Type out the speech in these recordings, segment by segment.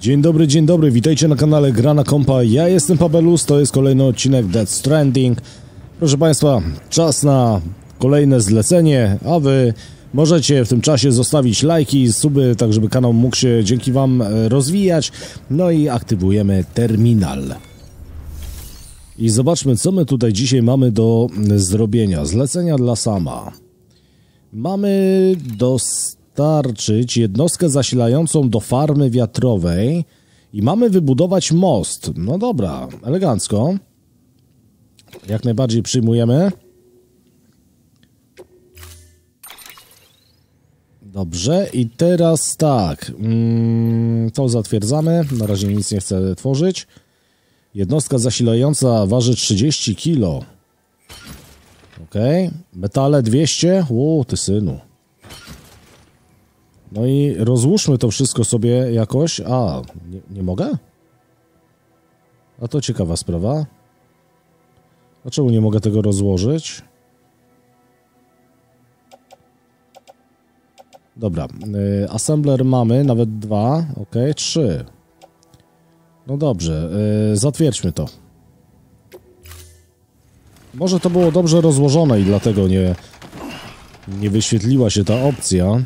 dzień dobry, witajcie na kanale Gra na Kompa, ja jestem Pabelus, to jest kolejny odcinek Death Stranding. Proszę Państwa, czas na kolejne zlecenie, a Wy możecie w tym czasie zostawić lajki, suby, tak żeby kanał mógł się dzięki Wam rozwijać. No i aktywujemy terminal. I zobaczmy, co my tutaj dzisiaj mamy do zrobienia. Zlecenia dla Sama. Mamy dostarczyć jednostkę zasilającą do farmy wiatrowej i mamy wybudować most. No dobra, elegancko. Jak najbardziej przyjmujemy. Dobrze, i teraz tak. To zatwierdzamy. Na razie nic nie chcę tworzyć. Jednostka zasilająca waży 30 kg. Okej. Metale 200. O, ty synu. No i rozłóżmy to wszystko sobie jakoś. A, nie mogę? A to ciekawa sprawa. Dlaczego nie mogę tego rozłożyć? Dobra. Assembler mamy, nawet 2. Okej, 3. No dobrze, zatwierdźmy to. Może to było dobrze rozłożone i dlatego nie wyświetliła się ta opcja.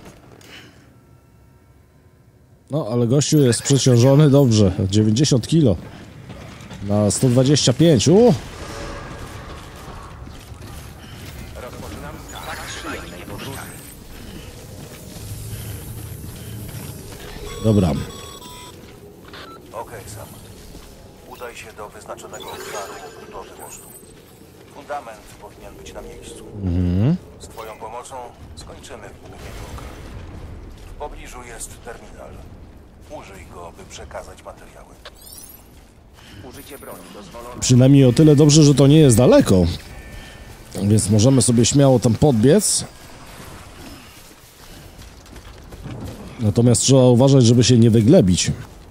No, ale gościu jest przeciążony dobrze. 90 kg na 125. Dobra. Okej, Sam. Udaj się do wyznaczonego obszaru budowy mostu. Fundament powinien być na miejscu. Z Twoją pomocą skończymy w ubiegłego oka. W pobliżu jest terminal. Użyj go, by przekazać materiały. Użycie broni dozwolone. Przynajmniej o tyle dobrze, że to nie jest daleko. Więc możemy sobie śmiało tam podbiec. Natomiast trzeba uważać, żeby się nie wyglebić.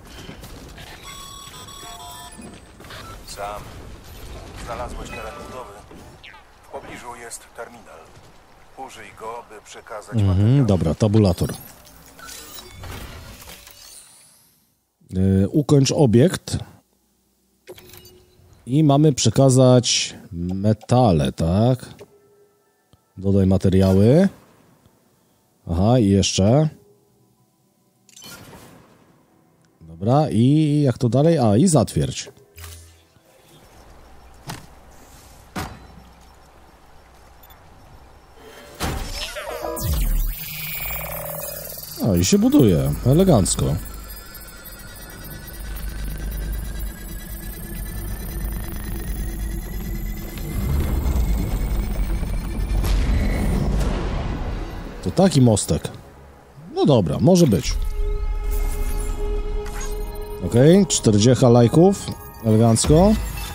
Sam, znalazłeś teren budowy. W pobliżu jest terminal. Użyj go, by przekazać materiały. Dobra, tabulator. Ukończ obiekt. I mamy przekazać metale, tak? Dodaj materiały. Aha, i jeszcze. Dobra, i jak to dalej? A, i zatwierdź. O, i się buduje. Elegancko. To taki mostek. No dobra, może być. Okej, 40 lajków. Elegancko.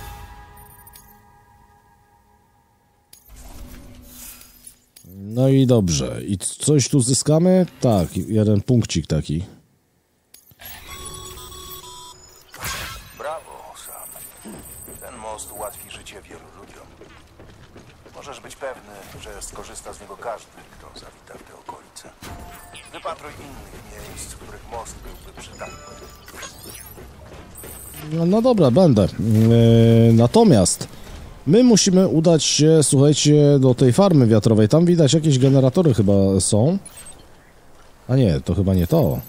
No i dobrze. I coś tu zyskamy? Tak, jeden punkcik taki. Brawo, Sam. Ten most ułatwi życie wielu ludziom. Możesz być pewny, że skorzysta z niego każdy, kto zawita w te okolice. Wypatruj innych miejsc, w których most byłby przydatny. No dobra, będę. Natomiast my musimy udać się, słuchajcie, do tej farmy wiatrowej. Tam widać jakieś generatory chyba są. A nie, to chyba nie to.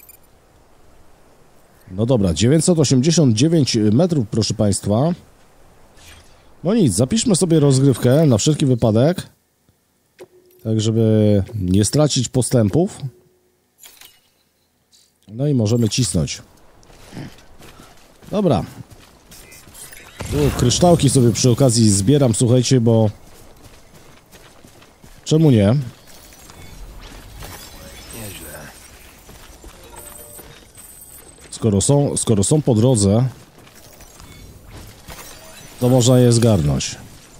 No dobra, 989 metrów, proszę Państwa. No nic, zapiszmy sobie rozgrywkę na wszelki wypadek. Tak, żeby nie stracić postępów. No i możemy cisnąć. Dobra. Tu kryształki sobie przy okazji zbieram, słuchajcie, bo... Czemu nie? Nieźle. Skoro są po drodze, to można je zgarnąć.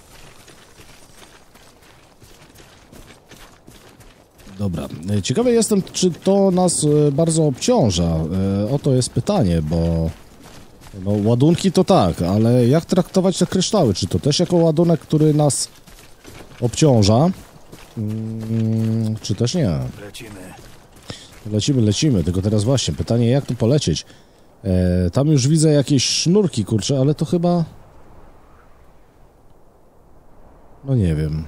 Dobra. Ciekawy jestem, czy to nas bardzo obciąża. Oto jest pytanie, bo... No, ładunki to tak, ale jak traktować te kryształy? Czy to też jako ładunek, który nas obciąża? Czy też nie? Lecimy. Lecimy, tylko teraz właśnie pytanie, jak tu polecieć? Tam już widzę jakieś sznurki, kurczę, ale to chyba... No nie wiem.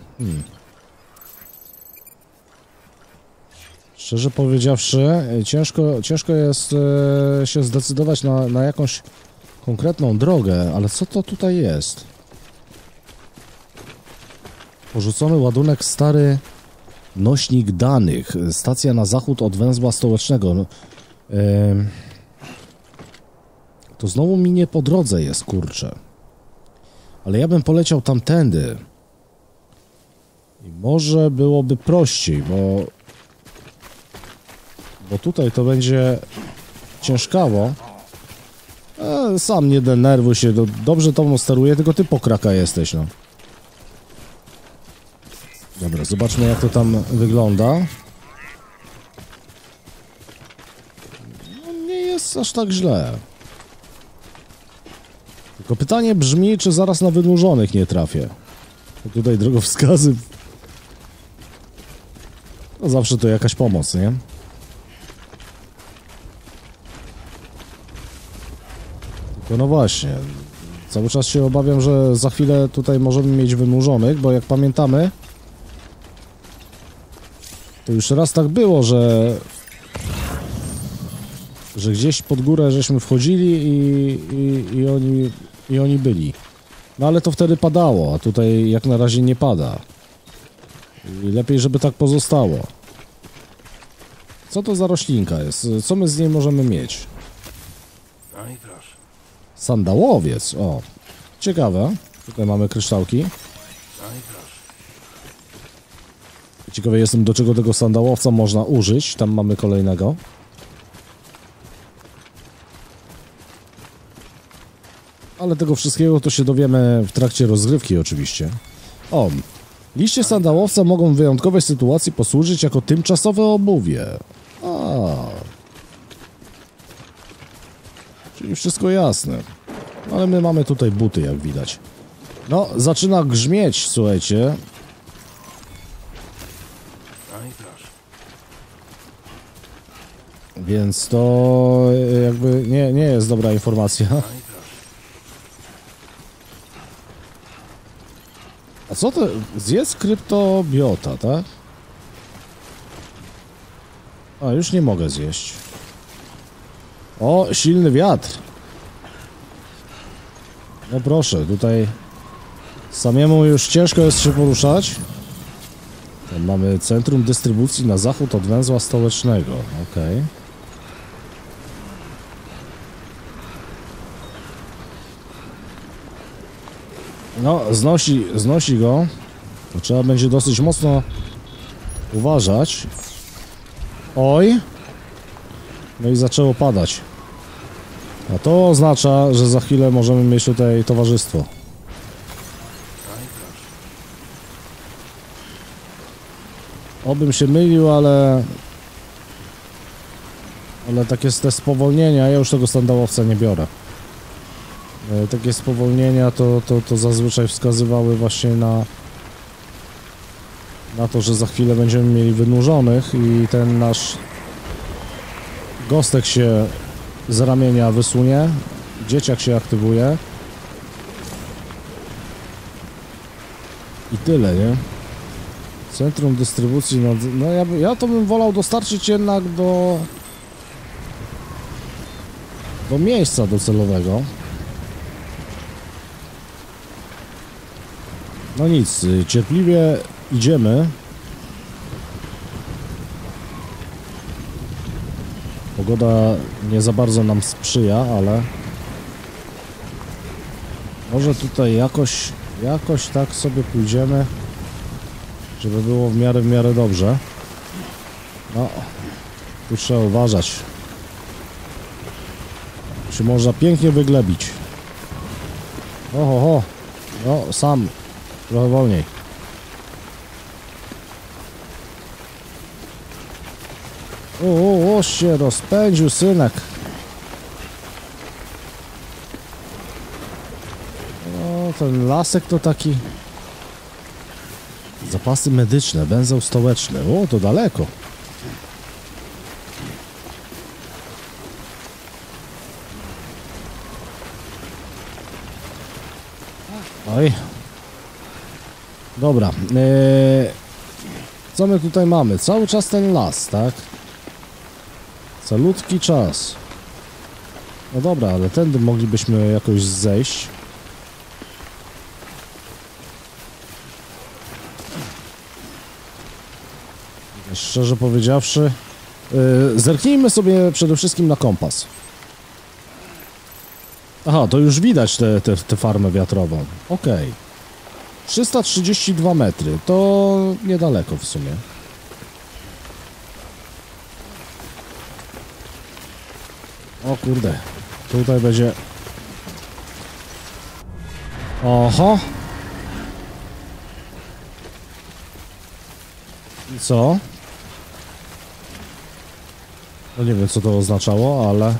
Szczerze powiedziawszy, ciężko jest się zdecydować na jakąś konkretną drogę, ale co to tutaj jest? Porzucony ładunek, stary nośnik danych. Stacja na zachód od węzła stołecznego. No, to znowu mi nie po drodze jest, kurczę. Ale ja bym poleciał tamtędy. I może byłoby prościej, bo tutaj to będzie ciężkawo. Sam nie denerwuj się, dobrze tobą steruję, tylko ty pokraka jesteś, no. Dobra, zobaczmy jak to tam wygląda. No, nie jest aż tak źle. Tylko pytanie brzmi, czy zaraz na wydłużonych nie trafię. Bo tutaj drogowskazy... No zawsze to jakaś pomoc, nie? Tylko no właśnie, cały czas się obawiam, że za chwilę tutaj możemy mieć wynurzonych, bo jak pamiętamy, to już raz tak było, że gdzieś pod górę żeśmy wchodzili i oni byli. No ale to wtedy padało, a tutaj jak na razie nie pada. I lepiej, żeby tak pozostało. Co to za roślinka jest? Co my z niej możemy mieć? No i proszę. Sandałowiec, o. Ciekawe. Tutaj mamy kryształki. No i proszę. Ciekawy jestem, do czego tego sandałowca można użyć. Tam mamy kolejnego. Ale tego wszystkiego to się dowiemy w trakcie rozgrywki oczywiście. O, liście sandałowca mogą w wyjątkowej sytuacji posłużyć jako tymczasowe obuwie. Czyli wszystko jasne. Ale my mamy tutaj buty, jak widać. No, zaczyna grzmieć, słuchajcie. No i proszę. Więc to jakby nie jest dobra informacja. No i proszę. A co to? Zjedz kryptobiota, tak? A, już nie mogę zjeść. O, silny wiatr. No proszę, tutaj samemu już ciężko jest się poruszać. Tam mamy centrum dystrybucji na zachód od węzła stołecznego. Okej. No, znosi go. To trzeba będzie dosyć mocno uważać. Oj. No i zaczęło padać. A to oznacza, że za chwilę możemy mieć tutaj towarzystwo. Obym się mylił, ale tak jest te spowolnienia, ja już tego sandałowca nie biorę. Takie spowolnienia to zazwyczaj wskazywały właśnie na to, że za chwilę będziemy mieli wynurzonych i ten nasz gostek się z ramienia wysunie, dzieciak się aktywuje i tyle, nie? Centrum dystrybucji, no ja to bym wolał dostarczyć jednak do miejsca docelowego. No nic, cierpliwie idziemy. Pogoda nie za bardzo nam sprzyja, ale może tutaj jakoś tak sobie pójdziemy, żeby było w miarę dobrze. No, tu trzeba uważać. Się można pięknie wyglebić. Oho, no sam, trochę wolniej. O, się rozpędził synek. No, ten lasek to taki... Zapasy medyczne, węzeł stołeczny. O, to daleko. Oj. Dobra. Co my tutaj mamy? Cały czas ten las, tak? Calutki czas. No dobra, ale tędy moglibyśmy jakoś zejść. Szczerze powiedziawszy, zerknijmy sobie przede wszystkim na kompas. Aha, to już widać tę farmę wiatrową. Okej. 332 metry, to niedaleko w sumie. O kurde, tutaj będzie... Oho! I co? No nie wiem, co to oznaczało, ale...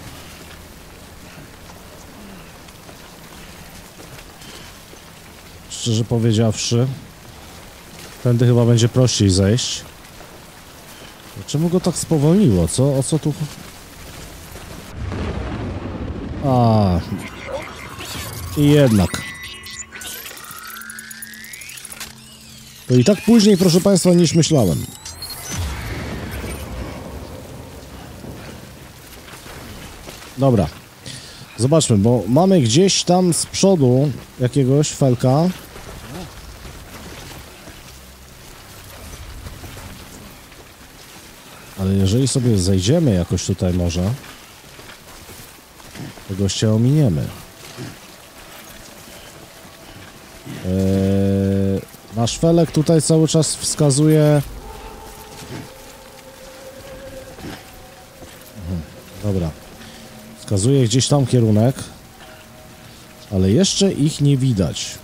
Szczerze powiedziawszy, tędy chyba będzie prościej zejść. Czemu go tak spowolniło? Co? O co tu... A, i jednak. To i tak później, proszę Państwa, niż myślałem. Dobra. Zobaczmy, bo mamy gdzieś tam z przodu jakiegoś felka. Ale jeżeli sobie zejdziemy jakoś tutaj może, to gościa ominiemy. Nasz felek tutaj cały czas wskazuje... Dobra. Wskazuje gdzieś tam kierunek, ale jeszcze ich nie widać.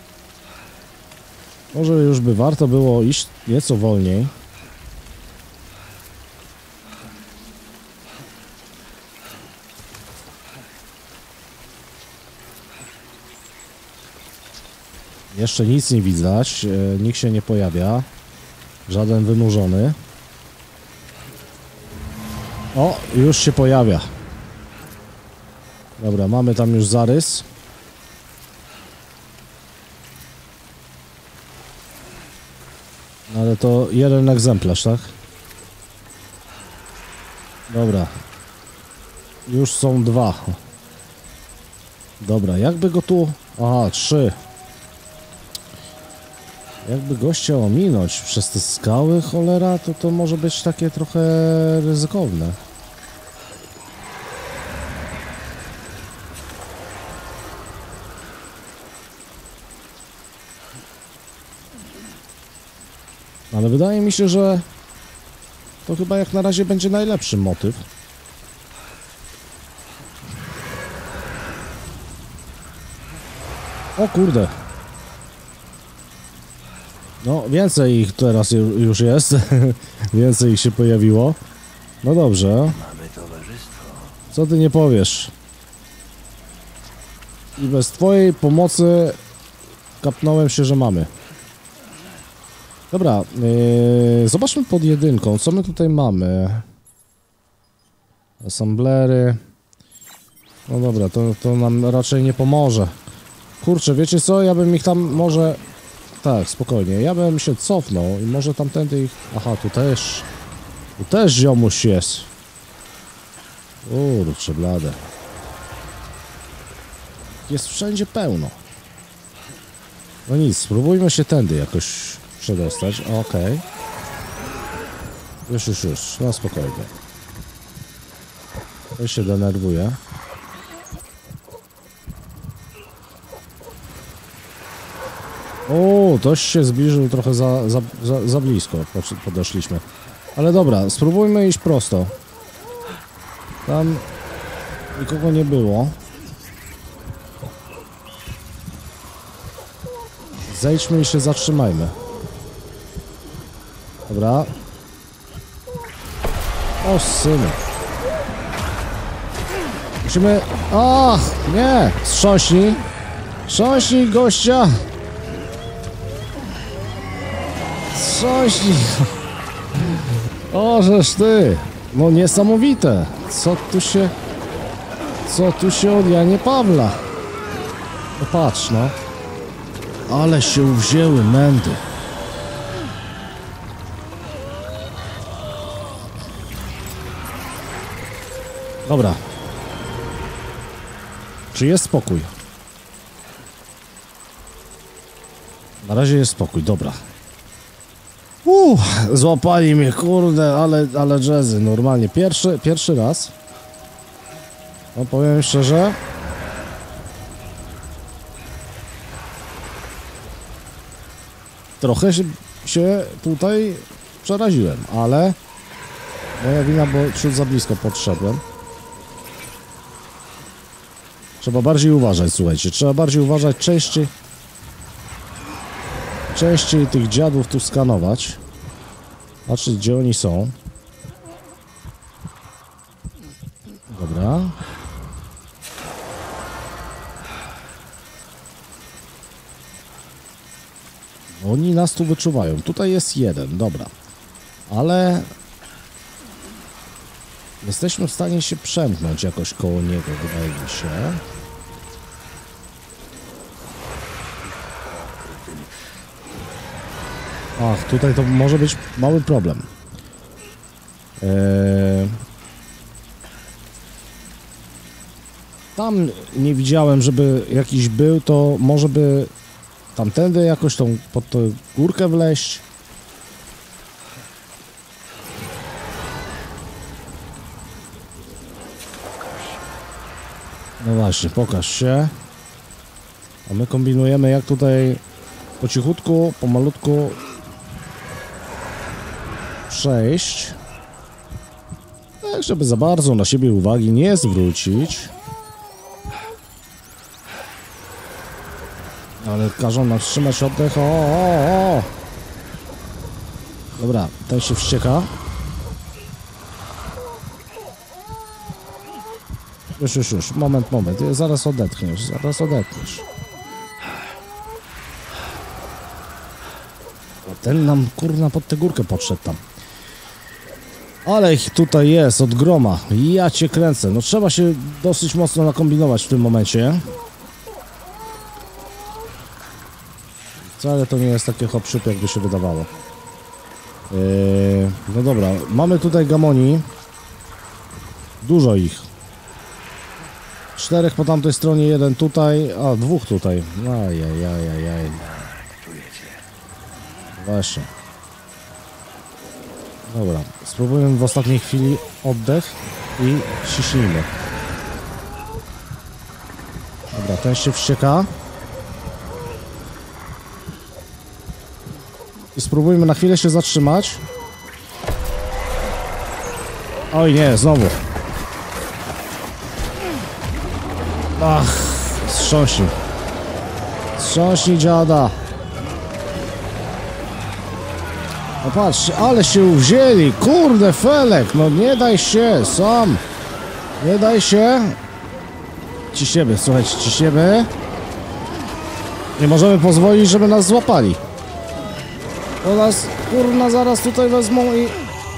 Może już by warto było iść nieco wolniej. Jeszcze nic nie widać, nikt się nie pojawia. Żaden wynurzony. O, już się pojawia. Dobra, mamy tam już zarys. Ale to jeden egzemplarz, tak? Dobra. Już są dwa. Dobra, jakby go tu... Aha, 3. Jakby gościa ominąć przez te skały, cholera, to może być takie trochę ryzykowne. Ale wydaje mi się, że to chyba jak na razie będzie najlepszy motyw. O kurde. No, więcej ich teraz już jest. Więcej ich się pojawiło. No dobrze. Mamy towarzystwo. Co ty nie powiesz? I bez twojej pomocy kapnąłem się, że mamy. Dobra, zobaczmy pod jedynką, co my tutaj mamy. Assemblery. No dobra, to nam raczej nie pomoże. Kurczę, wiecie co? Ja bym ich tam może... Tak, spokojnie. Ja bym się cofnął i może tamtędy ich... Aha, tu też ziomuś jest. Kurczę, blade. Jest wszędzie pełno. No nic, spróbujmy się tędy jakoś przedostać. Okej. Już. No spokojnie. To się denerwuje. O, dość się zbliżył, trochę za blisko podeszliśmy. Ale dobra, spróbujmy iść prosto. Tam nikogo nie było. Zejdźmy i się zatrzymajmy. Dobra. O, synu. Musimy... Ach, nie! Strząśnij! Strząśnij gościa! Strząśnij! O, żeż ty! No niesamowite! Co tu się od Janie Pawla? No patrz, no. Ale się wzięły mędy. Dobra. Czy jest spokój? Na razie jest spokój, dobra. Złapali mnie, kurde, ale jazzy, normalnie. Pierwszy raz. No powiem szczerze. Trochę się tutaj przeraziłem, ale moja wina, bo ciut za blisko podszedłem. Trzeba bardziej uważać, słuchajcie, trzeba bardziej uważać, częściej tych dziadów tu skanować. Patrzeć, gdzie oni są. Dobra. Oni nas tu wyczuwają. Tutaj jest jeden, dobra. Ale jesteśmy w stanie się przemknąć jakoś koło niego, wydaje mi się. Ach, tutaj to może być mały problem. Tam nie widziałem, żeby jakiś był, to może by tamtędy jakoś tą pod tę górkę wleźć. No właśnie, pokaż się. A my kombinujemy, jak tutaj po cichutku, pomalutku przejść. Tak, żeby za bardzo na siebie uwagi nie zwrócić. Ale każą nam wstrzymać oddech. O. Dobra, ten się wścieka. Już. Moment. Zaraz odetchniesz. A ten nam, kurna, pod tę górkę podszedł tam. Ale ich tutaj jest od groma. Ja cię kręcę. No trzeba się dosyć mocno nakombinować w tym momencie. Wcale to nie jest takie hop-siup, jakby się wydawało. No dobra, mamy tutaj gamoni. Dużo ich. 4 po tamtej stronie, 1 tutaj, a 2 tutaj. Ajajajajaj. Właśnie. Dobra, spróbujemy w ostatniej chwili oddech i ciśnijmy. Dobra, ten się wścieka. I spróbujmy na chwilę się zatrzymać. Oj nie, znowu. Ach, Wstrząśnij dziada. No patrz, ale się wzięli. Kurde, Felek, no nie daj się, sam. Nie daj się. Ciśniemy, słuchajcie, ciśniemy. Nie możemy pozwolić, żeby nas złapali. To nas, kurna, zaraz tutaj wezmą i...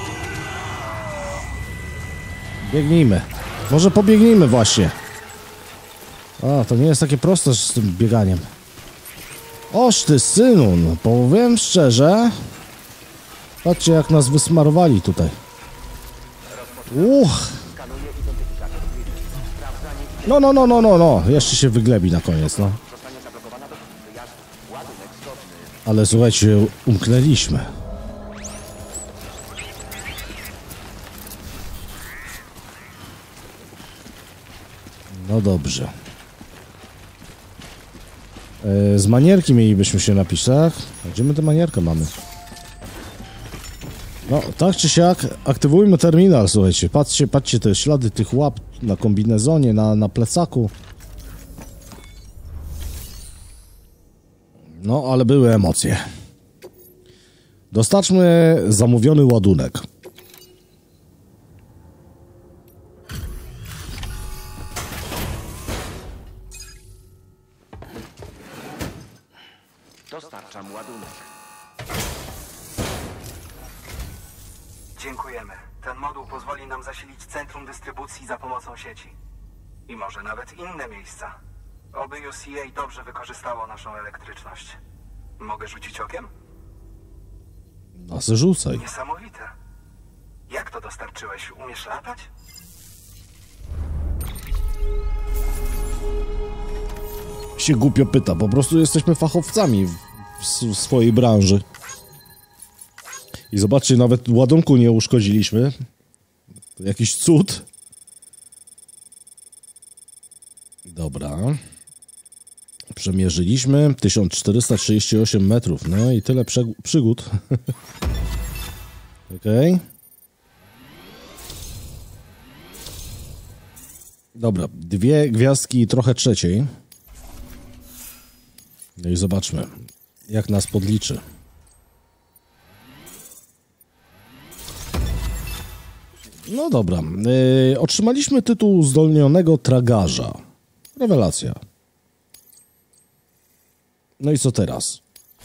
Biegnijmy. Może pobiegnijmy właśnie. A, to nie jest takie proste z tym bieganiem. Oż ty, synu, no powiem szczerze. Patrzcie, jak nas wysmarowali tutaj. No. Jeszcze się wyglebi na koniec, no. Ale słuchajcie, umknęliśmy. No dobrze. Z manierki mielibyśmy się napić, tak? Gdzie my tę manierkę mamy? No, tak czy siak, aktywujmy terminal, słuchajcie. Patrzcie te ślady tych łap na kombinezonie, na plecaku. No, ale były emocje. Dostarczmy zamówiony ładunek. Dostarczam ładunek. Dziękujemy. Ten moduł pozwoli nam zasilić centrum dystrybucji za pomocą sieci. I może nawet inne miejsca. Oby UCA dobrze wykorzystało naszą elektryczność. Mogę rzucić okiem? A se rzucaj. Niesamowite. Jak to dostarczyłeś? Umiesz latać? Się głupio pyta, po prostu jesteśmy fachowcami w swojej branży. I zobaczcie, nawet ładunku nie uszkodziliśmy. To jakiś cud. Dobra. Przemierzyliśmy 1438 metrów. No i tyle przygód. Okej. Dobra, 2 gwiazdki i trochę trzeciej. No i zobaczmy, jak nas podliczy. No dobra. Otrzymaliśmy tytuł zdolnionego tragarza. Rewelacja. No i co teraz?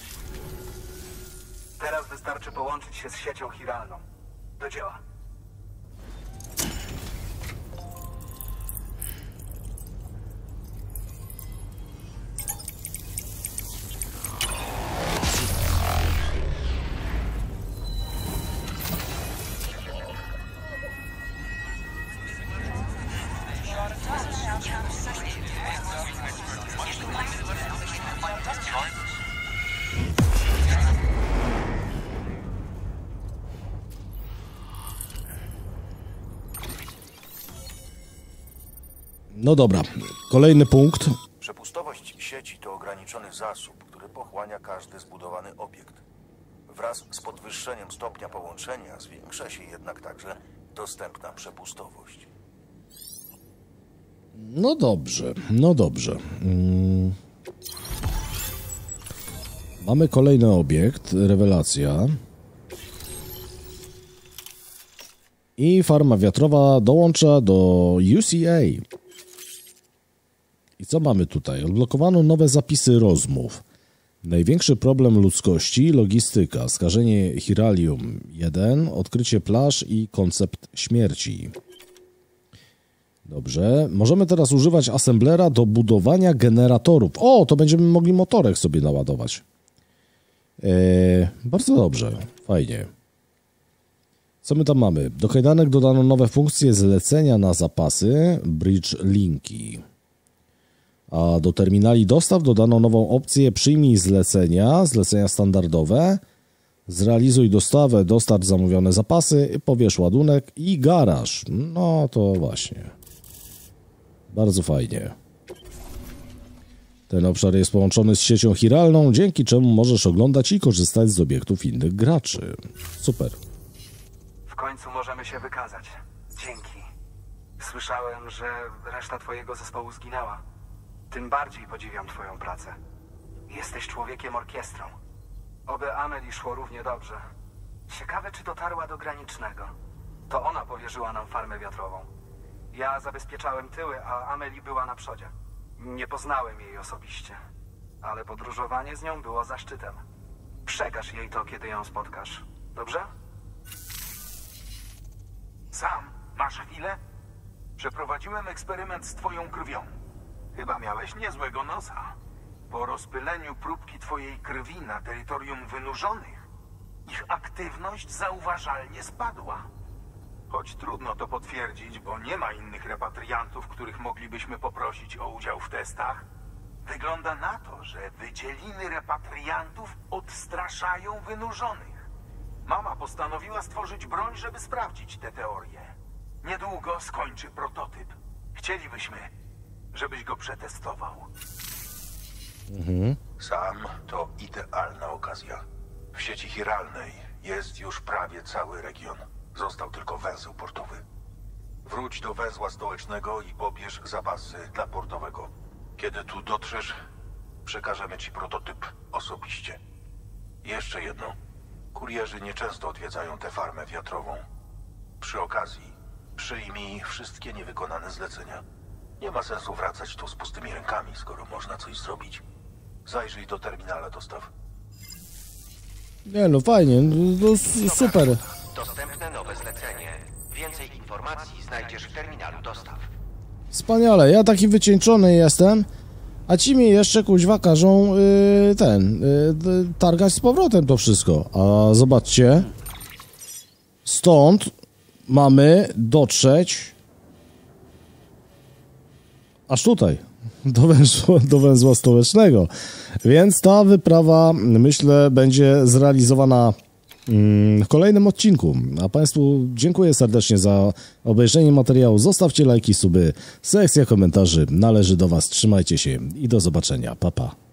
Teraz wystarczy połączyć się z siecią chiralną. Do dzieła. No dobra, kolejny punkt. Przepustowość sieci to ograniczony zasób, który pochłania każdy zbudowany obiekt. Wraz z podwyższeniem stopnia połączenia zwiększa się jednak także dostępna przepustowość. No dobrze, no dobrze. Mamy kolejny obiekt, rewelacja. I farma wiatrowa dołącza do UCA. I co mamy tutaj? Odblokowano nowe zapisy rozmów. Największy problem ludzkości, logistyka, skażenie Hiralium 1, odkrycie plaż i koncept śmierci. Dobrze, możemy teraz używać assemblera do budowania generatorów. O, to będziemy mogli motorek sobie naładować. Bardzo dobrze, fajnie. Co my tam mamy? Do kajdanek dodano nowe funkcje zlecenia na zapasy, bridge linki. A do terminali dostaw dodano nową opcję przyjmij zlecenia standardowe, zrealizuj dostawę, dostarcz zamówione zapasy, pobierz ładunek i garaż. No to właśnie. Bardzo fajnie. Ten obszar jest połączony z siecią chiralną, dzięki czemu możesz oglądać i korzystać z obiektów innych graczy. Super. W końcu możemy się wykazać. Dzięki. Słyszałem, że reszta twojego zespołu zginęła. Tym bardziej podziwiam twoją pracę. Jesteś człowiekiem orkiestrą. Oby Amelie szło równie dobrze. Ciekawe, czy dotarła do granicznego. To ona powierzyła nam farmę wiatrową. Ja zabezpieczałem tyły, a Amelie była na przodzie. Nie poznałem jej osobiście, ale podróżowanie z nią było zaszczytem. Przekaż jej to, kiedy ją spotkasz. Dobrze? Sam, masz chwilę? Przeprowadziłem eksperyment z twoją krwią. Chyba miałeś niezłego nosa. Po rozpyleniu próbki twojej krwi na terytorium wynurzonych, ich aktywność zauważalnie spadła. Choć trudno to potwierdzić, bo nie ma innych repatriantów, których moglibyśmy poprosić o udział w testach, wygląda na to, że wydzieliny repatriantów odstraszają wynurzonych. Mama postanowiła stworzyć broń, żeby sprawdzić tę teorię. Niedługo skończy prototyp. Chcielibyśmy, żebyś go przetestował. Sam to idealna okazja. W sieci chiralnej jest już prawie cały region. Został tylko węzeł portowy. Wróć do węzła stołecznego i pobierz zapasy dla portowego. Kiedy tu dotrzesz, przekażemy ci prototyp osobiście. Jeszcze jedno. Kurierzy nieczęsto odwiedzają tę farmę wiatrową. Przy okazji przyjmij wszystkie niewykonane zlecenia. Nie ma sensu wracać tu z pustymi rękami, skoro można coś zrobić. Zajrzyj do terminala dostaw. Nie no, fajnie, no, super. Dostępne nowe zlecenie. Więcej informacji znajdziesz w terminalu dostaw. Wspaniale, ja taki wycieńczony jestem, a ci mi jeszcze kuźwa każą targać z powrotem to wszystko. A zobaczcie, stąd mamy dotrzeć aż tutaj, do węzła stołecznego. Więc ta wyprawa, myślę, będzie zrealizowana w kolejnym odcinku. A Państwu dziękuję serdecznie za obejrzenie materiału. Zostawcie lajki, suby. Sekcja komentarzy należy do Was. Trzymajcie się i do zobaczenia. Pa, pa.